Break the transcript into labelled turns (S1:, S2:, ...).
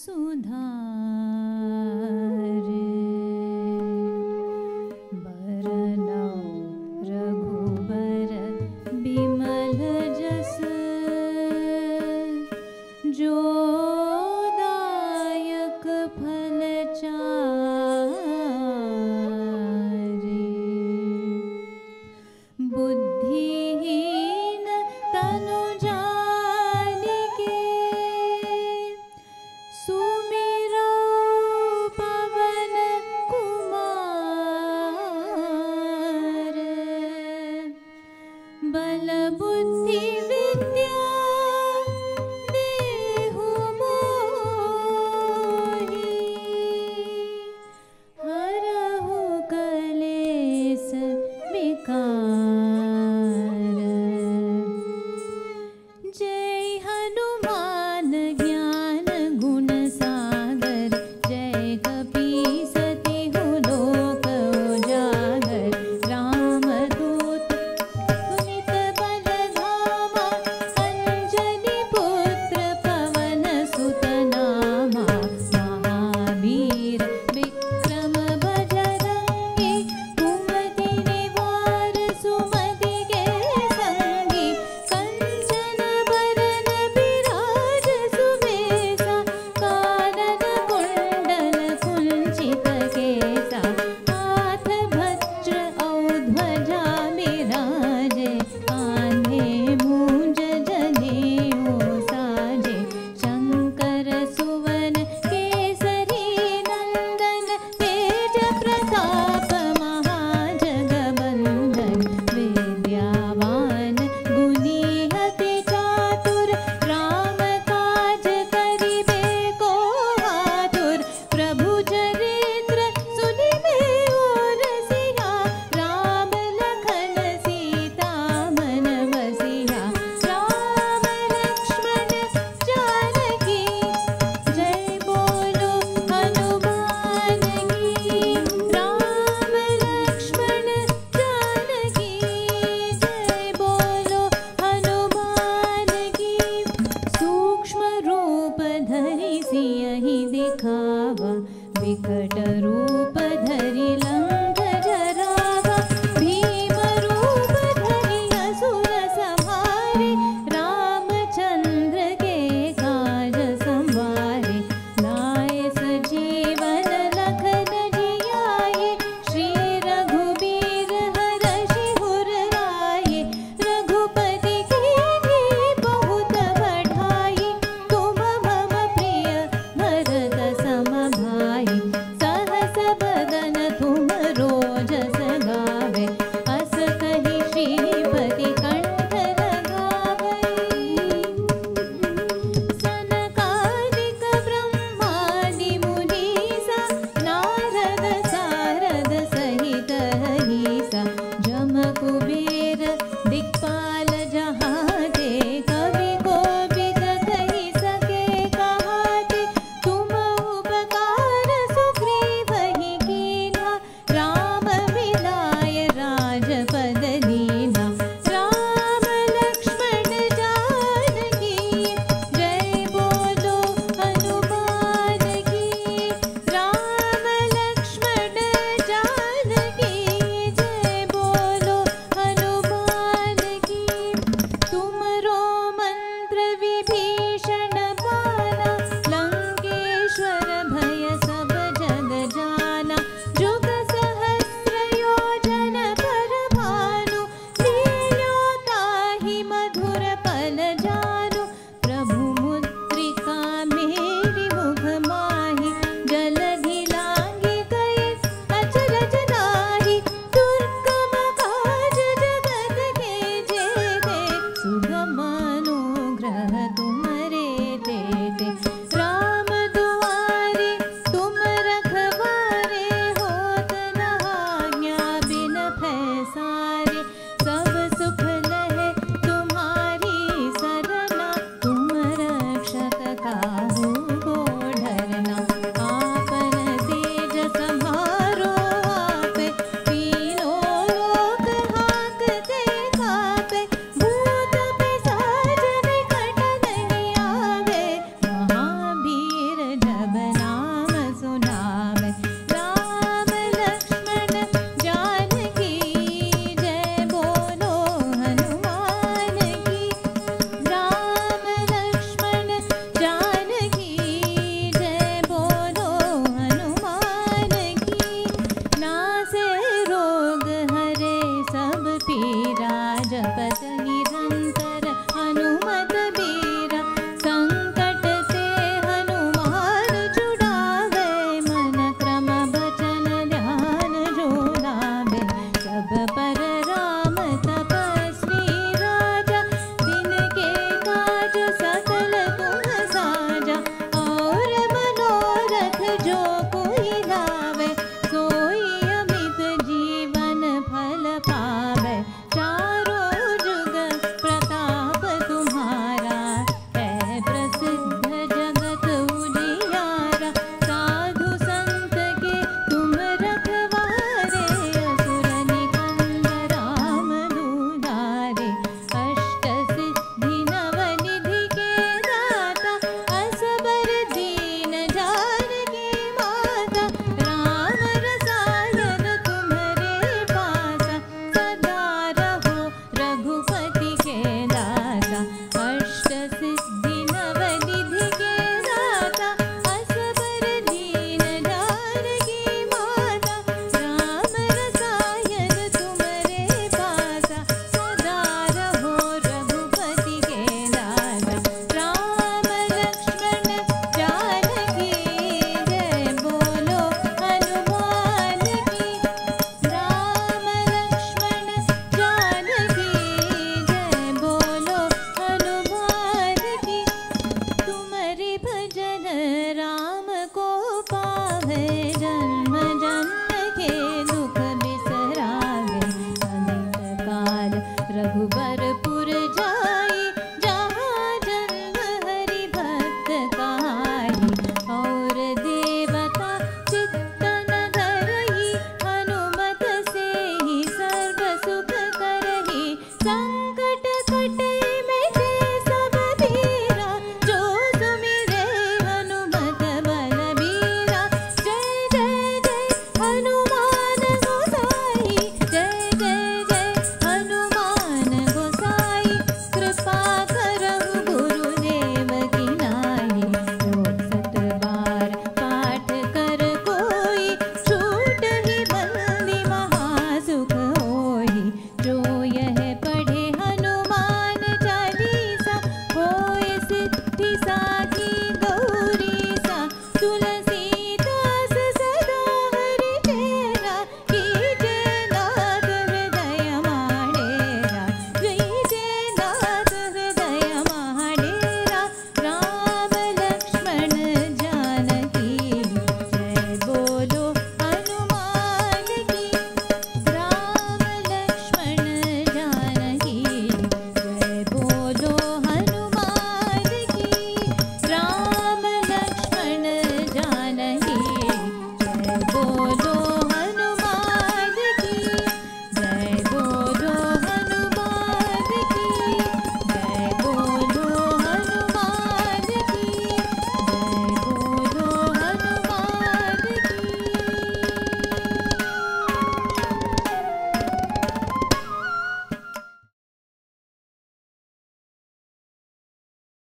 S1: सुधारे। बरनौ रघुबर बिमल जस, जो दायक फल चारि। बुद्धिहीन तनु जानिके, सुमिरौ पवन कुमार। बल बुद्धि विद्या देहु मोहि, हरहु कलेस विकार। जय हनुमान ज्ञान गुण सागर, जय कपीसति लोक उजागर। रामदूत पुनित बल धामा, अंजनी पुत्र पवन सुत नामा। महावीर विक्रम बजरंगी, कुमति निवार सुमति के संगी। कंचन बरन बिराज सुबेसा, कानन कुंडल कुंचित केसा। हाथ वज्र और ध्वजा बिराजे, कान्धे मूंज जनेऊ साजे। शंकर सुवन केसरी नंदन, तेज प्रताप महाजगबंदन। विद्यावान गुणी अति चातुर, राम काज करिबे को आतुर। प्रभु चरित्र सुनिबे रसिया, राम लखन सीता मन बसिया। राम लक्ष्मण जानकी, जय बोलो हनुमान की। राम लक्ष्मण जानकी, जय बोलो हनुमान की। सूक्ष्म रूप धरि सियहि दिखावा, विकट रूप धरि